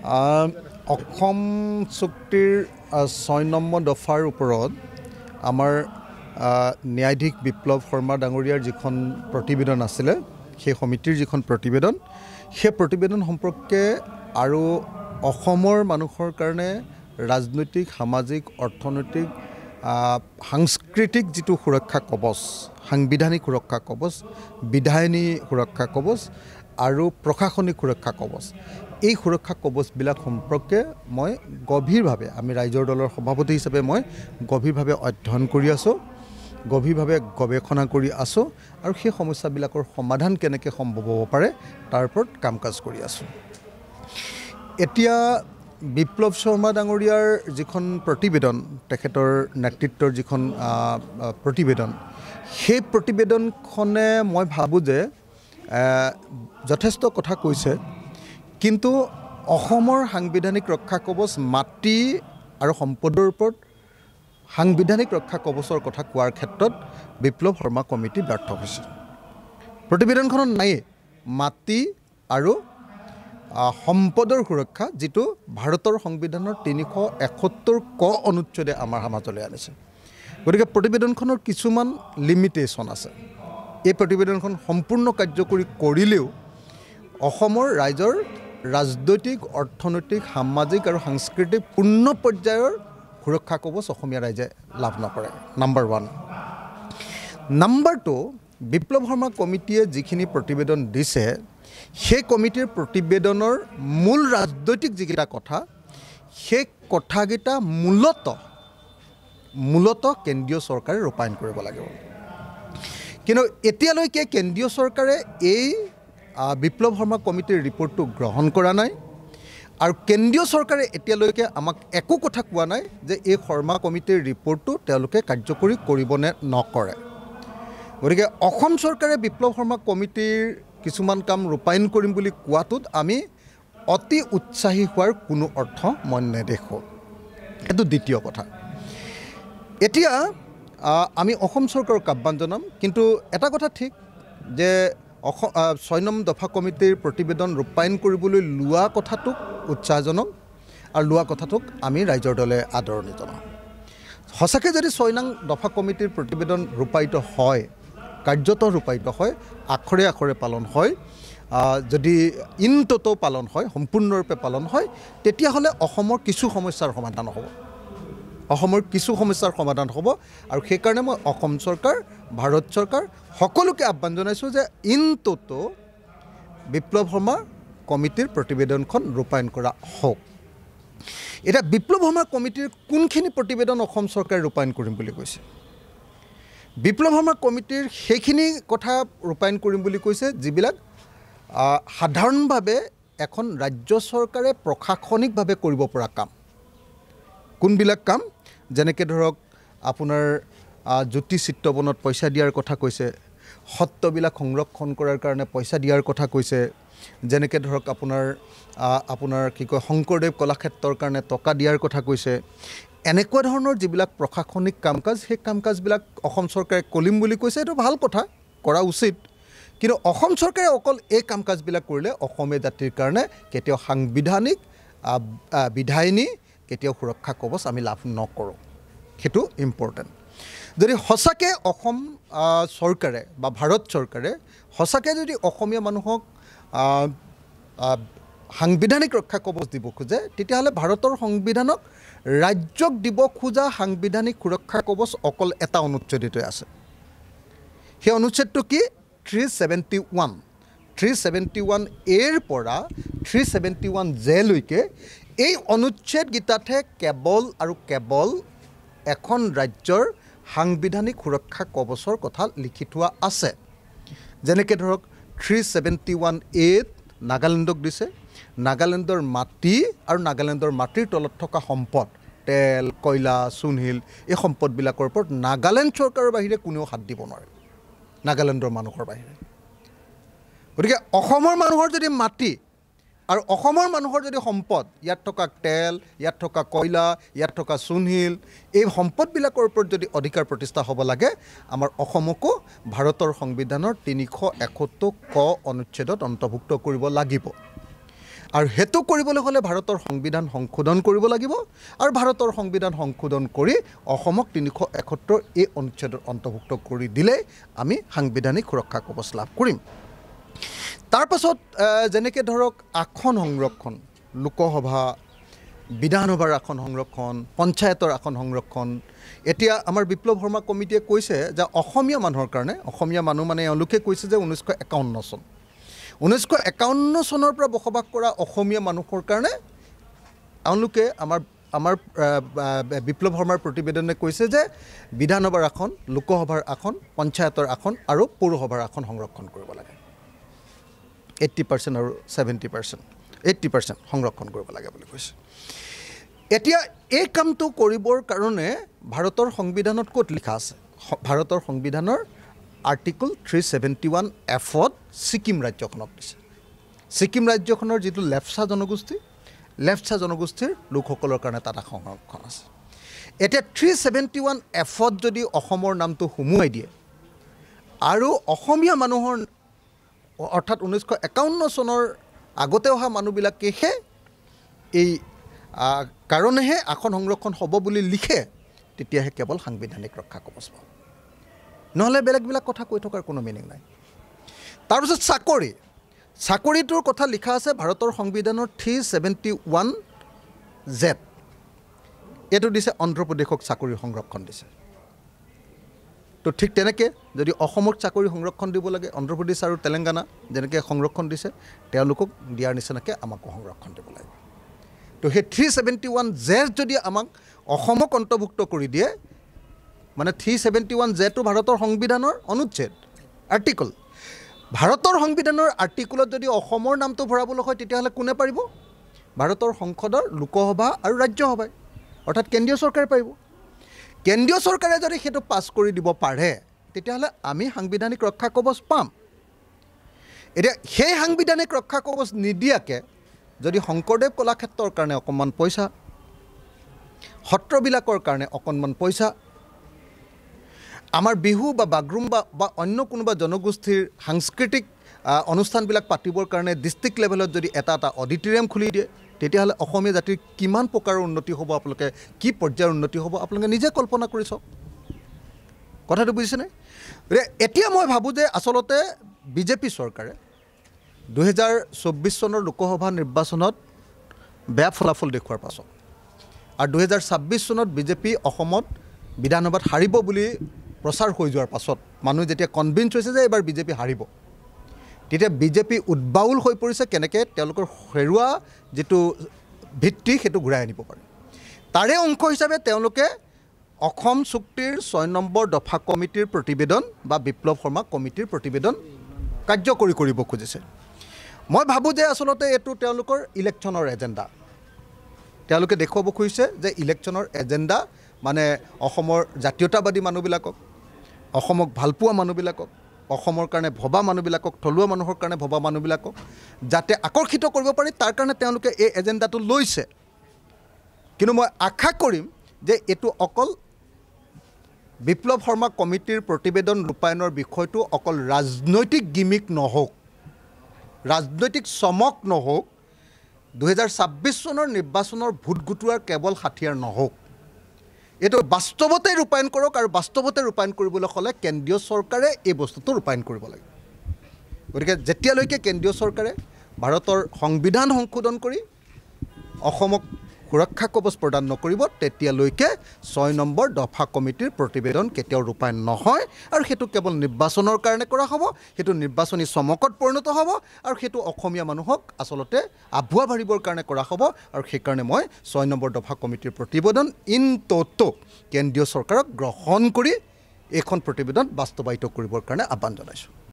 অসম চুক্তিৰ ৬ নম্বৰ দফাৰ ওপৰত আমাৰ ন্যায়াধীশ বিপ্লৱ শৰ্মা ডাঙৰীয়াৰ যিখন প্ৰতিবেদন আছিলে সেই সমিতিৰ যিখন প্ৰতিবেদন সেই প্ৰতিবেদন সম্পৰ্কে আৰু অসমৰ মানুহৰ কাৰণে ৰাজনৈতিক সামাজিক অৰ্থনৈতিক সাংস্কৃতিক যিটো সুৰক্ষা কৱচ সাংবিধানিক সুৰক্ষা কৱচ বিধায়িনী সুৰক্ষা কৱচ আৰু প্ৰশাসনিক সুৰক্ষা কৱচ এই সুৰক্ষা কৱচবিলাক সম্পৰ্কে মই গভীৰভাৱে আমি ৰাইজৰ দলৰ সভাপতি হিচাপে মই গভীৰভাৱে অধ্যয়ন কৰি আছোঁ গভীৰভাৱে গৱেষণা কৰি আছোঁ আৰু সেই সমস্যাবিলাকৰ সমাধান কেনেকৈ সম্ভৱ হ'ব পাৰে তাৰ ওপৰত কাম কাজ কৰি আছোঁ এতিয়া বিপ্লৱ শৰ্মা ডাঙৰীয়াৰ যিখন প্ৰতিবেদন তেখেতৰ নেতৃত্বৰ যিখন প্ৰতিবেদন সেই প্ৰতিবেদনখনে মই ভাবোঁ যে যথেষ্ট কথা কৈছে কিন্তু অসমৰ সাংবিধানিক ৰক্ষা কৱচ মাটি আৰু সম্পদৰ ওপৰত সাংবিধানিক ৰক্ষা কৱচৰ কথা কোৱাৰ ক্ষেত্ৰত বিপ্লৱ শৰ্মা কমিটি ব্যৰ্থ হৈছে প্ৰতিবেদনখনত নাই মাটি আৰু সম্পদৰ সুৰক্ষা যিটো ভাৰতৰ সংবিধানৰ ৩৭১ ক অনুচ্ছেদে আমাৰ সমাজলৈ আনিছে গতিকে প্ৰতিবেদনখনৰ কিছুমান লিমিটেশ্যন আছে এই প্ৰতিবেদনখন সম্পূৰ্ণ কাৰ্যকৰী কৰিলেও অসমৰ ৰাইজৰ ৰাজনৈতিক অৰ্থনৈতিক সামাজিক আৰু সাংস্কৃতিক পূৰ্ণ পৰ্যায়ৰ সুৰক্ষা কৱচ অসমীয়া ৰাইজে লাভ নকৰে নাম্বাৰ 1 নাম্বাৰ 2 বিপ্লৱ শৰ্মা কমিটিয়ে যিখিনি প্ৰতিবেদন দিছে সেই কমিটিৰ প্ৰতিবেদনৰ মূল ৰাজনৈতিক যিকেইটা কথা সেই কথাকেইটা মূলতঃ কেন্দ্ৰীয় চৰকাৰে ৰূপায়ণ কৰিব লাগিব কিন্তু এতিয়ালৈকে কেন্দ্ৰীয় চৰকাৰে এই বিপ্লৱ শৰ্মা কমিটিৰ ৰিপৰ্টটো গ্ৰহণ কৰা নাই আৰু কেন্দ্ৰীয় চৰকাৰে এতিয়ালৈকে আমাক একো কথা কোৱা নাই যে এই শৰ্মা কমিটিৰ ৰিপৰ্টটো তেওঁলোকে কাৰ্যকৰী কৰিব নে নকৰে গতিকে অসম চৰকাৰে বিপ্লৱ শৰ্মা কমিটিৰ কিছুমান কাম ৰূপায়ণ কৰিম বুলি কোৱাটোত আমি অতি উৎসাহী হোৱাৰ কোনো অৰ্থ মই নেদেখোঁ এইটো দ্বিতীয় কথা এতিয়া আমি অসম চৰকাৰক আহ্বান জনাম কিন্তু এটা কথা ঠিক যে ৬ নম্বৰ দফা কমিটিৰ প্ৰতিবেদন ৰূপায়ণ কৰিবলৈ লোৱা কথাটোক উৎসাহজনক আৰু লোৱা কথাটোক আমি ৰাইজৰ দলে আদৰণি জনাওঁ সঁচাকৈ যদি ৬ নং দফা কমিটিৰ প্ৰতিবেদন ৰূপায়িত হয় কাৰ্যতঃ ৰূপায়িত হয় আখৰে আখৰে পালন হয় যদি ইনটোটো পালন হয় সম্পূৰ্ণৰূপে পালন হয় তেতিয়াহ'লে অসমৰ কিছু সমস্যাৰ সমাধান হ'ব আৰু সেইকাৰণে মই অসম চৰকাৰ ভাৰত চৰকাৰ সকলোকে আহ্বান জনাইছোঁ যে ইনটোটো বিপ্লৱ শৰ্মা কমিটিৰ প্ৰতিবেদনখন ৰূপায়ণ কৰা হওক এতিয়া বিপ্লৱ শৰ্মা কমিটিৰ কোনখিনি প্ৰতিবেদন অসম চৰকাৰে ৰূপায়ণ কৰিম বুলি কৈছে বিপ্লৱ শৰ্মা কমিটিৰ সেইখিনি কথা ৰূপায়ণ কৰিম বুলি কৈছে যিবিলাক সাধাৰণভাৱে এখন ৰাজ্য চৰকাৰে প্ৰশাসনিকভাৱে কৰিব পৰা কাম কোনবিলাক কাম যেনেকৈ ধৰক আপোনাৰ জ্যোতি চিত্ৰবনত পইচা দিয়াৰ কথা কৈছে সত্ৰবিলাক সংৰক্ষণ কৰাৰ কাৰণে পইচা দিয়াৰ কথা কৈছে যেনেকৈ ধৰক আপোনাৰ কি কয় শংকৰদেৱ কলাক্ষেত্ৰৰ কাৰণে টকা দিয়াৰ কথা কৈছে এনেকুৱা ধৰণৰ যিবিলাক প্ৰশাসনিক কাম কাজ সেই কাম কাজবিলাক অসম চৰকাৰে কৰিম বুলি কৈছে এইটো ভাল কথা কৰা উচিত কিন্তু অসম চৰকাৰে অকল এই কাম কাজবিলাক কৰিলে অসমীয়া জাতিৰ কাৰণে কেতিয়াও সাংবিধানিক বিধায়িনী কেতিয়াও সুৰক্ষা কৱচ আমি লাভ নকৰোঁ সেইটো ইম্পৰ্টেণ্ট যদি সঁচাকৈ অসম চৰকাৰে বা ভাৰত চৰকাৰে সঁচাকৈ যদি অসমীয়া মানুহক সাংবিধানিক ৰক্ষা কৱচ দিব খোজে তেতিয়াহ'লে ভাৰতৰ সংবিধানক ৰাজ্যক দিব খোজা সাংবিধানিক সুৰক্ষা কৱচ অকল এটা অনুচ্ছেদতে আছে সেই অনুচ্ছেদটো কি 371 এৰ পৰা 371 জেলৈকে এই অনুচ্ছেদকেইটাতহে কেৱল আৰু কেৱল এখন ৰাজ্যৰ সাংবিধানিক সুৰক্ষা কৱচৰ কথা লিখি থোৱা আছে যেনেকৈ ধৰক 371 নাগালেণ্ডক দিছে নাগালেণ্ডৰ মাটি আৰু নাগালেণ্ডৰ মাটিৰ তলত থকা সম্পদ তেল কয়লা চূণশিল এই সম্পদবিলাকৰ ওপৰত নাগালেণ্ড চৰকাৰৰ বাহিৰে কোনেও হাত দিব নোৱাৰে নাগালেণ্ডৰ মানুহৰ বাহিৰে গতিকে অসমৰ মানুহৰ যদি মাটি আৰু অসমৰ মানুহৰ যদি সম্পদ ইয়াত থকা তেল ইয়াত থকা কয়লা ইয়াত থকা চূণশিল এই সম্পদবিলাকৰ ওপৰত যদি অধিকাৰ প্ৰতিষ্ঠা হ'ব লাগে আমাৰ অসমকো ভাৰতৰ সংবিধানৰ ৩৭১ ক অনুচ্ছেদত অন্তৰ্ভুক্ত কৰিব লাগিব আৰু হেতু কৰিবলৈ হলে ভাৰতৰ সংবিধান সংশোধন কৰিব লাগিব আৰু ভাৰতৰ সংবিধান সংশোধন কৰি অসমক 371 এই অনুচ্ছেদৰ অন্তৰ্ভুক্ত কৰি দিলে আমি সাংবিধানিক সুৰক্ষা কৱচ লাভ কৰিম তাৰ পাছত যেনেকৈ ধৰক আসন সংৰক্ষণ লোকসভা বিধানসভাৰ আসন সংৰক্ষণ পঞ্চায়তৰ আসন সংৰক্ষণ এতিয়া আমাৰ বিপ্লৱ শৰ্মা কমিটিয়ে কৈছে যে অসমীয়া মানুহৰ কাৰণে অসমীয়া মানুহ মানে এওঁলোকে কৈছে যে 1951 চন 1951 চনৰ পৰা বসবাস কৰা অসমীয়া মানুহৰ কাৰণে এওঁলোকে আমাৰ বিপ্লৱ শৰ্মাৰ প্ৰতিবেদনে কৈছে যে বিধানসভাৰ আসন লোকসভাৰ আসন পঞ্চায়তৰ আসন আৰু পৌৰসভাৰ আসন সংৰক্ষণ কৰিব লাগে 80% আৰু 70% 80% সংৰক্ষণ কৰিব লাগে বুলি কৈছে এতিয়া এই কামটো কৰিবৰ কাৰণে ভাৰতৰ সংবিধানত ক'ত লিখা আছে ভাৰতৰ সংবিধানৰ আৰ্টিকল 371F-ত ছিকিম ৰাজ্যখনক দিছে ছিকিম ৰাজ্যখনৰ যিটো লেপচা জনগোষ্ঠীৰ লোকসকলৰ কাৰণে তাত সংৰক্ষণ আছে এতিয়া 371F-ত যদি অসমৰ নামটো সুমুৱাই দিয়ে আৰু অসমীয়া মানুহৰ অৰ্থাৎ 1951 চনৰ আগতে অহা মানুহবিলাকেহে এই কাৰণেহে আসন সংৰক্ষণ হ'ব বুলি লিখে তেতিয়াহে কেৱল সাংবিধানিক ৰক্ষা কৱচ পাব নহ'লে বেলেগবিলাক কথা কৈ থকাৰ কোনো মিনিং নাই তাৰপিছত চাকৰিটোৰ কথা লিখা আছে ভাৰতৰ সংবিধানৰ 371Z এইটো দিছে অন্ধ্ৰপ্ৰদেশক চাকৰি সংৰক্ষণ দিছে তো ঠিক তেনেকৈ যদি অসমক চাকৰি সংৰক্ষণ দিব লাগে অন্ধ্ৰপ্ৰদেশ আৰু তেলেংগানা যেনেকৈ সংৰক্ষণ দিছে তেওঁলোকক দিয়াৰ নিচিনাকৈ আমাকো সংৰক্ষণ দিব লাগে তো সেই 371Z যদি আমাক অসমক অন্তৰ্ভুক্ত কৰি দিয়ে মানে 371Zটো ভাৰতৰ সংবিধানৰ অনুচ্ছেদ আৰ্টিকল ভাৰতৰ সংবিধানৰ আৰ্টিকলত যদি অসমৰ নামটো ভৰাবলৈ হয় তেতিয়াহ'লে কোনে পাৰিব ভাৰতৰ সংসদৰ লোকসভা আৰু ৰাজ্যসভাই অৰ্থাৎ কেন্দ্ৰীয় চৰকাৰে পাৰিব কেন্দ্ৰীয় চৰকাৰে যদি সেইটো পাছ কৰি দিব পাৰে তেতিয়াহ'লে আমি সাংবিধানিক ৰক্ষা কৱচ পাম এতিয়া সেই সাংবিধানিক ৰক্ষা কৱচ নিদিয়াকৈ যদি শংকৰদেৱ কলাক্ষেত্ৰৰ কাৰণে অকণমান পইচা সত্ৰবিলাকৰ কাৰণে অকণমান পইচা আমাৰ বিহু বা বাগৰুম্বা বা অন্য কোনোবা জনগোষ্ঠীৰ সাংস্কৃতিক অনুষ্ঠানবিলাক পাতিবৰ কাৰণে ডিষ্ট্ৰিক্ট লেভেলত যদি এটা অডিটৰিয়াম খুলি দিয়ে তেতিয়াহ'লে অসমীয়া জাতিৰ কিমান প্ৰকাৰৰ উন্নতি হ'ব আপোনালোকে কি পৰ্যায়ৰ উন্নতি হ'ব আপোনালোকে নিজে কল্পনা কৰি চাওক কথাটো বুজিছেনে এতিয়া মই ভাবোঁ যে আচলতে বিজেপি চৰকাৰে 2024 চনৰ লোকসভা নিৰ্বাচনত বেয়া ফলাফল দেখুৱাৰ পাছত আৰু 2026 চনত বিজেপি অসমত বিধানসভাত হাৰিব বুলি প্ৰচাৰ হৈ যোৱাৰ পাছত মানুহ যেতিয়া কনভিন্স হৈছে যে এইবাৰ বিজেপি হাৰিব তেতিয়া বিজেপি উদ্বাউল হৈ পৰিছে কেনেকৈ তেওঁলোকৰ হেৰুৱা যিটো ভিত্তি সেইটো ঘূৰাই আনিব পাৰে তাৰে অংশ হিচাপে তেওঁলোকে অসম চুক্তিৰ 6 নম্বৰ দফা কমিটিৰ প্ৰতিবেদন বা বিপ্লৱ শৰ্মা কমিটিৰ প্ৰতিবেদন কাৰ্যকৰী কৰিব খুজিছে মই ভাবোঁ যে আচলতে এইটো তেওঁলোকৰ ইলেকশ্যনৰ এজেণ্ডা তেওঁলোকে দেখুৱাব খুজিছে যে ইলেকশ্যনৰ এজেণ্ডা মানে অসমৰ জাতীয়তাবাদী মানুহবিলাকক অসমক ভালপোৱা মানুহবিলাকক অসমৰ কাৰণে ভবা মানুহবিলাকক থলুৱা মানুহৰ কাৰণে ভবা মানুহবিলাকক যাতে আকৰ্ষিত কৰিব পাৰি তাৰ কাৰণে তেওঁলোকে এই এজেণ্ডাটো লৈছে কিন্তু মই আশা কৰিম যে এইটো অকল বিপ্লৱ শৰ্মা কমিটিৰ প্ৰতিবেদন ৰূপায়ণৰ বিষয়টো অকল ৰাজনৈতিক গিমিক নহওক ৰাজনৈতিক চমক নহওক 2026 চনৰ নিৰ্বাচনৰ ভোট গোটোৱাৰ কেৱল হাতিয়াৰ নহওক এইটো বাস্তৱতে ৰূপায়ণ কৰক আৰু বাস্তৱতে ৰূপায়ণ কৰিবলৈ হ'লে কেন্দ্ৰীয় চৰকাৰে এই বস্তুটো ৰূপায়ণ কৰিব লাগে গতিকে যেতিয়ালৈকে কেন্দ্ৰীয় চৰকাৰে ভাৰতৰ সংবিধান সংশোধন কৰি অসমক সুৰক্ষা কৱচ প্ৰদান নকৰিব তেতিয়ালৈকে 6 নম্বৰ দফা কমিটিৰ প্ৰতিবেদন কেতিয়াও ৰূপায়ণ নহয় আৰু সেইটো কেৱল নিৰ্বাচনৰ কাৰণে কৰা হ'ব সেইটো নিৰ্বাচনী চমকত পৰিণত হ'ব আৰু সেইটো অসমীয়া মানুহক আচলতে আভুৱা ভাৰিবৰ কাৰণে কৰা হ'ব আৰু সেইকাৰণে মই 6 নম্বৰ দফা কমিটিৰ প্ৰতিবেদন ইন toto কেন্দ্ৰীয় চৰকাৰক গ্ৰহণ কৰি এইখন প্ৰতিবেদন বাস্তৱায়িত কৰিবৰ কাৰণে আহ্বান জনাইছোঁ